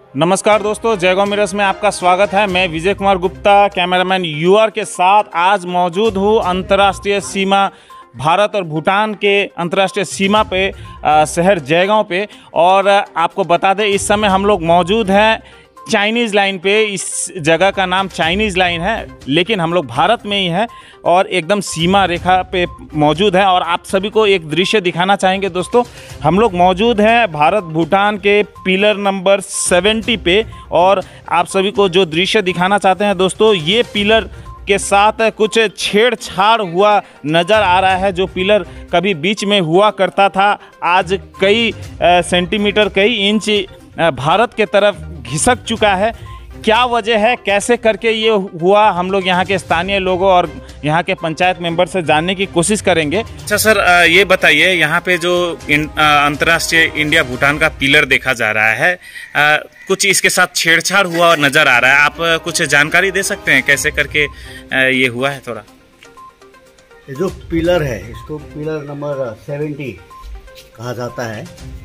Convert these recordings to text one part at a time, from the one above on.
नमस्कार दोस्तों, जयगांव मिरर्स में आपका स्वागत है। मैं विजय कुमार गुप्ता कैमरामैन यूआर के साथ आज मौजूद हूँ अंतर्राष्ट्रीय सीमा भारत और भूटान के अंतर्राष्ट्रीय सीमा पे शहर जयगांव पे। और आपको बता दें इस समय हम लोग मौजूद हैं चाइनीज़ लाइन पे। इस जगह का नाम चाइनीज़ लाइन है, लेकिन हम लोग भारत में ही हैं और एकदम सीमा रेखा पे मौजूद हैं। और आप सभी को एक दृश्य दिखाना चाहेंगे दोस्तों। हम लोग मौजूद हैं भारत भूटान के पिलर नंबर 70 पे, और आप सभी को जो दृश्य दिखाना चाहते हैं दोस्तों, ये पिलर के साथ कुछ छेड़छाड़ हुआ नज़र आ रहा है। जो पिलर कभी बीच में हुआ करता था, आज कई सेंटीमीटर, कई इंच भारत के तरफ घिसक चुका है। क्या वजह है, कैसे करके ये हुआ, हम लोग यहाँ के स्थानीय लोगों और यहाँ के पंचायत मेंबर से जानने की कोशिश करेंगे। अच्छा सर, ये बताइए, यहाँ पे जो अंतर्राष्ट्रीय इंडिया भूटान का पिलर देखा जा रहा है, कुछ इसके साथ छेड़छाड़ हुआ नज़र आ रहा है। आप कुछ जानकारी दे सकते हैं कैसे करके ये हुआ है? थोड़ा ये जो पिलर है, इसको पिलर नंबर 70 कहा जाता है।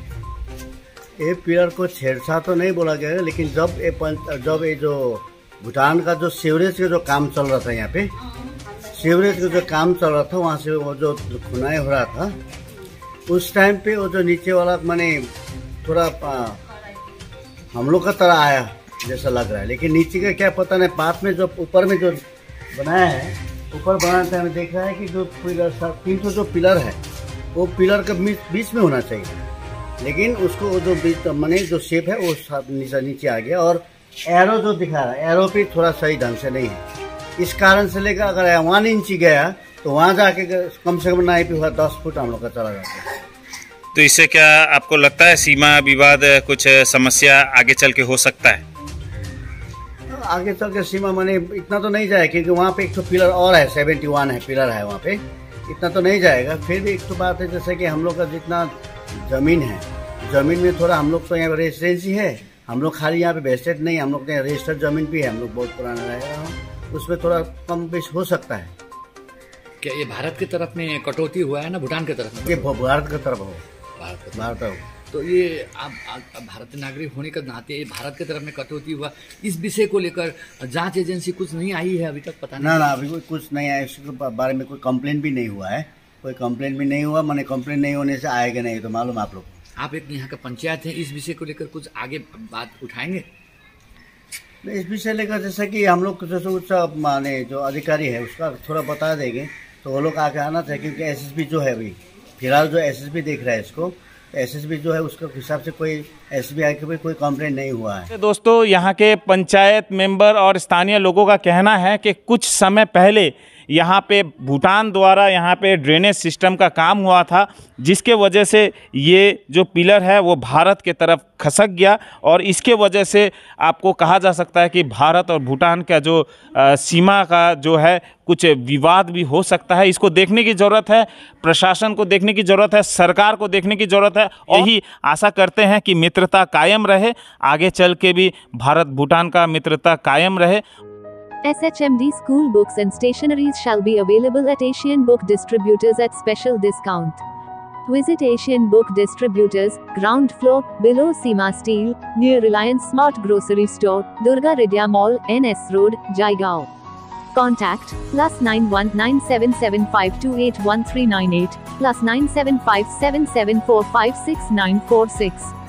ये पिलर को छेड़छाड़ तो नहीं बोला गया है, लेकिन जब ये जो भूटान का जो सीवरेज का जो काम चल रहा था, यहाँ पे सीवरेज का जो काम चल रहा था, वहाँ से वो जो खुनाई हो रहा था, उस टाइम पे वो जो नीचे वाला माने थोड़ा हम लोग का तरह आया जैसा लग रहा है। लेकिन नीचे का क्या पता नहीं, पास में जो ऊपर में जो बनाया है, ऊपर बनाने टाइम देख रहा है कि जो पिलर 300 जो पिलर है, वो पिलर का बीच में होना चाहिए, लेकिन उसको जो बीच मने जो शेप है वो नीचे आ गया। और एरो जो दिखा रहा है, एरो भी थोड़ा सही ढंग से नहीं है। इस कारण से लेकर अगर 1 इंच गया तो वहाँ जाके कम से कम ना भी हुआ 10 फुट हम लोग का चला जाता है। तो इससे क्या आपको लगता है सीमा विवाद कुछ समस्या आगे चल के हो सकता है? आगे चल के सीमा माने इतना तो नहीं जाए, क्योंकि वहाँ पे एक तो पिलर और है, 71 है पिलर है वहाँ पे, इतना तो नहीं जाएगा। फिर भी एक तो बात है, जैसे कि हम लोग का जितना जमीन है, जमीन में थोड़ा हम लोग तो यहाँ रेजिडेंसी है, हम लोग खाली यहाँ पे वेस्टेड नहीं, हम लोग रजिस्टर्ड जमीन भी है, हम लोग बहुत पुराना रहेगा, उसमें थोड़ा कम बेश हो सकता है। क्या ये भारत की तरफ में कटौती हुआ है ना भूटान की तरफ में? ये भारत की तरफ हो, भारत हो। तो ये आप भारतीय नागरिक होने के नाते भारत की तरफ में कटौती हुआ, इस विषय को लेकर जांच एजेंसी कुछ नहीं आई है अभी तक? पता नहीं। ना अभी कुछ नहीं आया, इसके बारे में कोई कंप्लेंट भी नहीं हुआ है, कोई कंप्लेंट भी नहीं हुआ। मैंने कंप्लेंट नहीं होने से आएगा नहीं, तो मालूम आप लोग। आप एक यहाँ का पंचायत है, इस विषय को लेकर कुछ आगे बात उठाएंगे? इस विषय लेकर जैसे कि हम लोग जैसे उच्च माने जो अधिकारी है उसका थोड़ा बता देंगे, तो वो लोग आके आना चाहिए। क्योंकि एसएसबी जो है, अभी फिलहाल जो एसएसबी देख रहा है इसको, एसएसबी जो है उसके हिसाब से कोई एसबीआई के भी कोई कंप्लेंट नहीं हुआ है। दोस्तों, यहाँ के पंचायत मेंबर और स्थानीय लोगों का कहना है कि कुछ समय पहले यहाँ पे भूटान द्वारा यहाँ पे ड्रेनेज सिस्टम का काम हुआ था, जिसके वजह से ये जो पिलर है वो भारत के तरफ खसक गया। और इसके वजह से आपको कहा जा सकता है कि भारत और भूटान का जो सीमा का जो है कुछ विवाद भी हो सकता है। इसको देखने की ज़रूरत है, प्रशासन को देखने की ज़रूरत है, सरकार को देखने की ज़रूरत है। और यही आशा करते हैं कि मित्रता कायम रहे, आगे चल के भी भारत भूटान का मित्रता कायम रहे। SHMD school books and stationeries shall be available at Asian Book Distributors at special discount. Visit Asian Book Distributors, ground floor, below Seema Steel, near Reliance Smart Grocery Store, Durga Ridya Mall, NS Road, Jaigaon. Contact +919775281398, +97577456946.